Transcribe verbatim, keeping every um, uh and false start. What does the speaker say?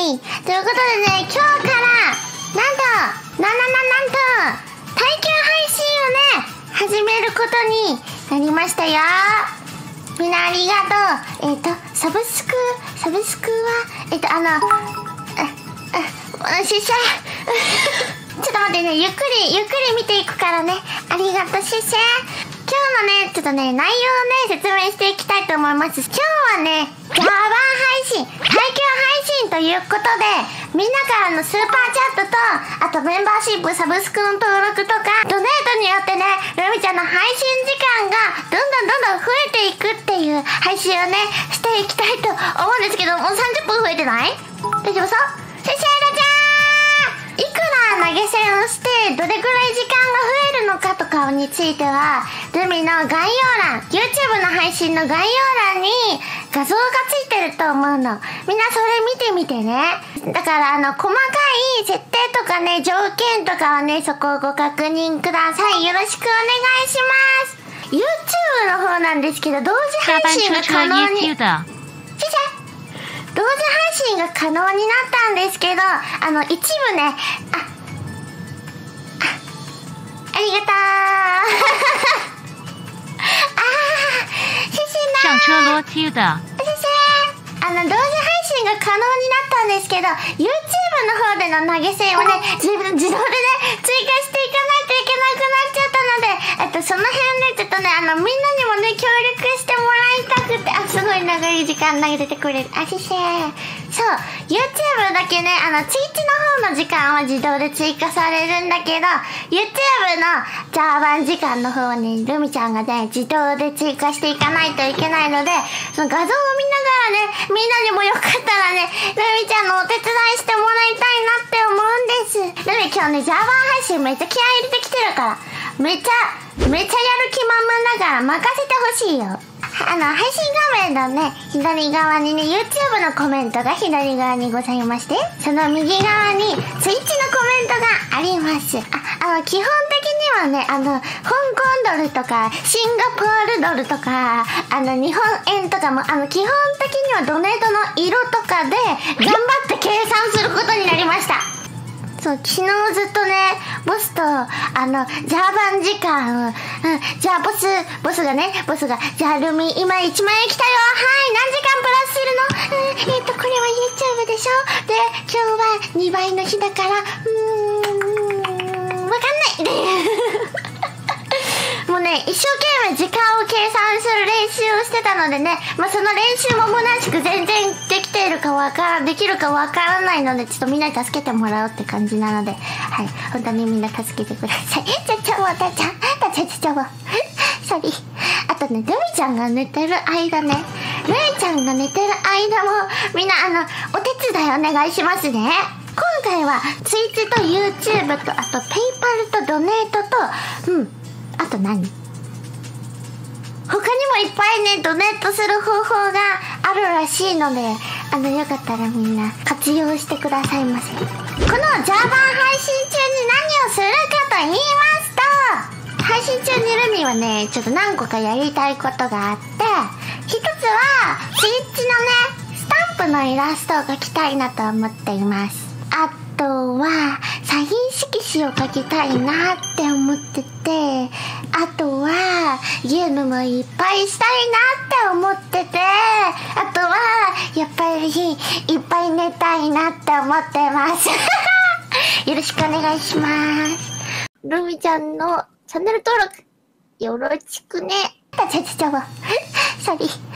い。ということでね、今日から、なんと、ななななんと、耐久配信をね、始めることになりましたよ。みんなありがとう。えっと、サブスク、サブスクは、えっと、あの、あ、あ、ししゃ、ちょっと待ってね、ゆっくり、ゆっくり見ていくからね。ありがとう、ししゃ。今日のね、ちょっとね、内容をね、説明していきたいと思います。今日はね、Java 配信、耐久配信ということで、みんなからのスーパーチャットと、あとメンバーシップ、サブスクの登録とか、ドネートによってね、ルミちゃんの配信時間がどんどんどんどん増えていくっていう配信をね、していきたいと思うんですけど、もうさんじゅっぷん増えてない？大丈夫そう？シェシェラちゃーん！いくら投げ銭をして、どれくらい時間が増えるのかとかについては、ルミの概要欄、YouTube の配信の概要欄に画像がついてると思うの。みんなそれ見てみてね。だからあの、細かい設定とかね、条件とかはね、そこをご確認ください。よろしくお願いします。YouTube の方なんですけど、同時配信が可能に。シェシェ同時配信が可能になったんですけど、あの、一部ね、あ、あ、ありがとう。 上車ローティーだ。 あの、同時配信が可能になったんですけど、YouTube の方での投げ銭をね、自分、自動でね、追加していかないといけなくなっちゃったので、えっと、その辺ね、ちょっとね、あの、みんなにもね、協力してもらいたくて、あ、すごい長い時間投げてくれる。あ、しせー。そう、YouTube だけね、あの、Twitch の方の時間は自動で追加されるんだけど、YouTube のジャーバン時間の方に、ルミちゃんがね、自動で追加していかないといけないので、その画像を見ながらね、みんなにもよかったらね、ルミちゃんのお手伝いしてもらいたいなって思うんです。ルミ今日ね、ジャーバン配信めっちゃ気合い入れてきてるから、めっちゃ、めっちゃやる気満々だから任せてほしいよ。あの、配信画面のね、左側にね、YouTube のコメントが左側にございまして、その右側に Twitch のコメントがあります。あ、あの、基本的にはね、あの、香港ドルとか、シンガポールドルとか、あの、日本円とかも、あの、基本的にはドネートの色とかで、頑張って計算することになりました。そう、昨日ずっとね、ボスと、あの、ジャーバン時間、うん、じゃあボス、ボスがね、ボスが、じゃあルミ、今いちまん円来たよ、はい、何時間プラスするの、うん、えっと、これは YouTube でしょで、今日はにばいの日だから、うーん、わかんないもうね、一生懸命時間を計算する練習をしてたのでね、まあ、その練習も虚しく全然できているかわから、できるかわからないので、ちょっとみんなに助けてもらおうって感じなので、はい、本当にみんな助けてください。ちょ、ちょ、もう、たちゃん、たちゃん、ちょ、もう、ソリ。あとね、ルミちゃんが寝てる間ね、ルミちゃんが寝てる間も、みんな、あの、お手伝いお願いしますね。今回は、Twitch と YouTube と、あと、PayPal とドネートと、うん、あと何？他にもいっぱいね、ドネートする方法があるらしいので、あの、よかったらみんな活用してくださいませ。この Java 配信中に何をするかと言いますと、配信中にルミはね、ちょっと何個かやりたいことがあって、一つは、スイッチのね、スタンプのイラストを描きたいなと思っています。あとは、サイン色紙を描きたいなって思ってて、あとは、ゲームもいっぱいしたいなって思ってて、あとは、やっぱり、いっぱい寝たいなって思ってます。よろしくお願いします。ルミちゃんのチャンネル登録、よろしくね。たちゃちゃちゃわ。ソリ。